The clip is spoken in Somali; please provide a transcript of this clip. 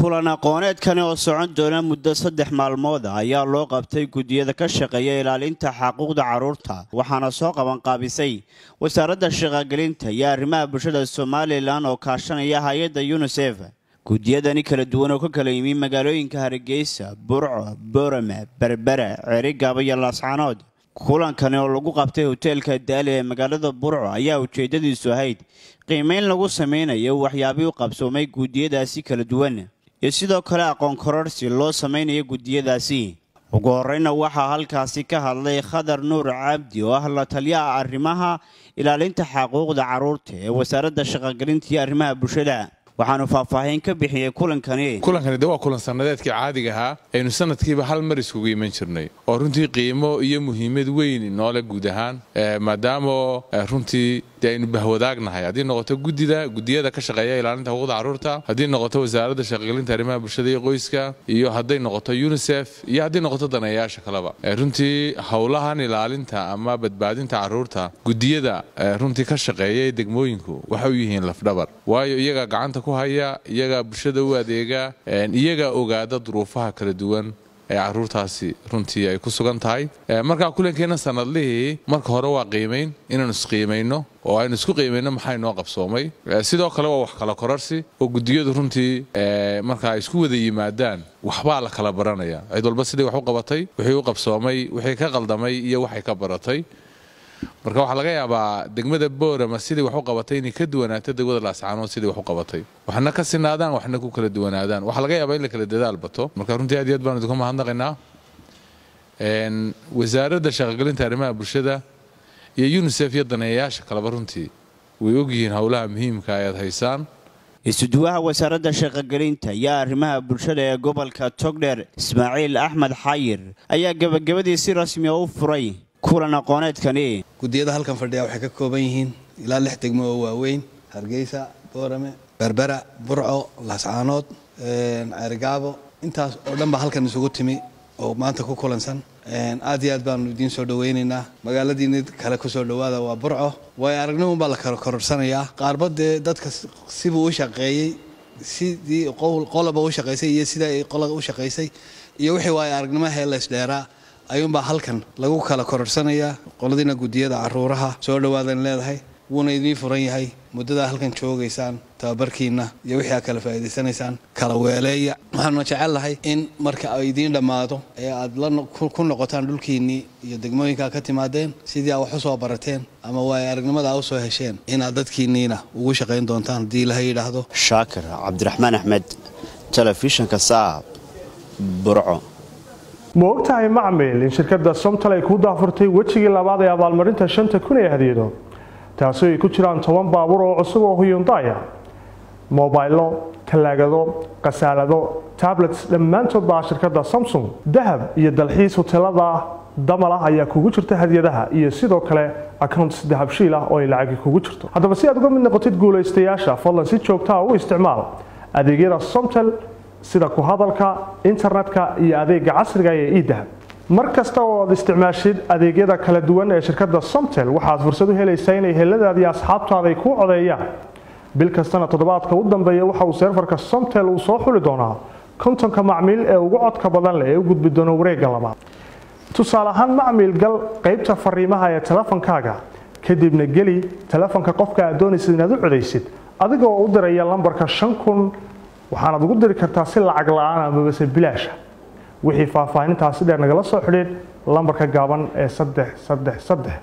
kulan aqooneedkan oo socon doona muddo 3 maalmood ayaa loo qabtay gudiyada ka shaqeeya ilaalinta xuquuqda carruurta waxaana soo qaban qaabisay wasaaradda shaqagelinta iyo arrimaha bulshada Soomaaliland oo kaashanaya hay'adda UNICEF. gudiyadani kala duwan oo ka kala yimid magaalooyinka Hargeysa, Burco, Boorame, Berbera, Cerigaba iyo Laascaanood. kulankan oo lagu qabtay hoteelka Daali ee magaalada Burco ayaa ujeedadiisu ahayd qiimeyn lagu sameynayo waxyaabo u qabsoomay gudiyadaasi kala duwan iyo sidoo kale aqoon kororsi loo sameynayo gudiyadaasi. ugu horreynna waxaa halkaasi ka hadlay Khadar Nuur Cabdi oo ah la taliyaha arrimaha ilaalinta xuquuqda carruurta ee wasaaradda shaqagelinta iyo arrimaha bulshada. waxaanu faahfaahin ka bixiyay kulankani waa kulan sanadeedkii caadiga ahaa aynu sanadkiiba hal mar iskugu iman jirnay oo runtii qiimo iyo muhiimad weyn noole guud ahaan maadaama runtii aynu bahwadaagnahay haddii noqoto gudiyada ka shaqeeya ilaalinta xuquuqda carruurta, haddii noqoto wasaaradda shaqagelinta arrimaha bulshada iyo qoyska, iyo hadday noqoto UNICEF, iyo haddii noqoto daneeyaasha kaleba. runtii howlahan ilaalinta ama badbaadinta carruurta gudiyada runtii ka shaqeeya ee degmooyinku waxay u yihiin lafdhabar, waayo iyaga gacanta ku haya, iyaga bulshada u adeega, iyaga ogaada duruufaha kala duwan ee carruurtaasi runtii ay ku sugan tahay. marka kulankeena sanadlihii marka hore waa qiimeyn inaanu isqiimayno oo aynu isku qiimayno maxay noo qabsoomay. sidoo kale waa wax kala kororsi oo gudiyadu runtii marka ay isku wada yimaadaan waxbaa la kala baranaya, cid walba sidii wax u qabatay, wixii u qabsoomay, wixii ka qaldamay iyo waxay ka baratay. marka waxa laga yaabaa degmada Boorama sidii wax u qabatay inay ka duwanaato degmada Laascaanood sidii wax u qabatay, waxna ka sinaadaan waxna ku kala duwanaadaan. waxa laga yaabaa in la kala dadaal bato. marka runtii aad iyo aad baan idinku mahadnaqaynaa wasaaradda shaqagelinta arrimaha bulshada iyo UNICEF iyo daneeyaasha kaleba runtii way ogyihiin howlaha muhiimka ah ee haysaan. isuduwaha wasaaradda shaqagelinta iyo arrimaha bulshada ee gobolka Togdheer Ismaaciil Axmed Xayir ayaa gabagabadii si rasmi ah u furay kulan aqooneedkani. gudiyada halkan fadhiya waxay ka kooban yihiin ilaa 6 degmo oo waaweyn: Hargeysa, Boorame, Berbera, Burco, Laascaanood, Cerigaba. intaas oo dhan ba halkan isugu timi oo maanta ku kulansan. aad iyo aad baan idin soo dhaweynaynaa. magaaladiina kale ku soo dhawaada waa Burco. way aragnimo baa la kala kororsanayaa. qaarbade dadka sibuu u shaqeeyay, sidii qolaba u shaqeysay iyo sida ay qolada u shaqeysay iyo wixii way aragnimo heelays dheeraa ayuunbaa halkan lagu kala kororsanayaa. qoladina gudiyada carruuraha soo dhawaadan leedahay wuuna idin furan yahay. muddada halkan joogaysaan tababarkiina iyo wixii aad kala faa'iideysanaysaan kala weeleeya. waxaan jecelahay in marka ay idin dhamaado ee aad ku noqotaan dhulkiinii iyo degmooyinka ka timaadeen sidii aad wax u soo barateen ama way aragnimada u soo hesheen inaad dadkiiniina ugu shaqayn doontaan haddii la yiraahdo. Shaakir Cabdiraxmaan Axmed, Telefishinka Saab, Burco. ma ogtahay macmiil in shirkadda Somtal ay ku daafurtay wejigii labaad ee abaalmarinta 5,000 ee hadiyado, taasoo ay ku jiraan 10 baabuur oo cusub oo Hyundai ah, moobaylo, talaagado, qasaalado, tablets dhammaantood baa shirkadda Samsung, dahab iyo dalxiis hoteelada Damal ayaa kugu jirta hadiyadaha iyo sidoo kale accounts dahabshiil ah oo ay lacag kugu jirto. haddaba si aad uga mid noqotid guulaystayaasha, fadlan si joogto ah u isticmaal adeegyada Somtal sida ku hadalka, internetka iyo adeega casriga ah ee e-dahab. mar kasta oo aad isticmaashid adeegyada kala duwan ee shirkadda Somtel waxaad fursad u helaysaa in eheladaada iyo asxaabtaada ay ku codeeyaan. bil kastana toddobaadka u dambeeya waxa uu serverka Somtel uu soo xuli doonaa 50 macmiil ee ugu codka badan leh ee u gudbi doona wareegga labaad. tusaale ahaan, macmiil gal qaybta fariimaha ee telefonkaaga, kadibna geli telefonka qofka aad doonaysid inaad u codeysid adigoo u diraya lambarka 5000. waxaanaad ugu diri kartaa si lacag la'aan ama se bilaash ah. wixii faahfaahintaasi dheer nagala soo xidhiidh lambarka gaaban ee 333.